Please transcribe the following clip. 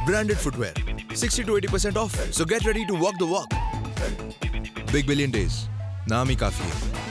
Branded footwear, 60 to 80% off. So get ready to walk the walk. Big Billion Days. Naam hi kaafi hai.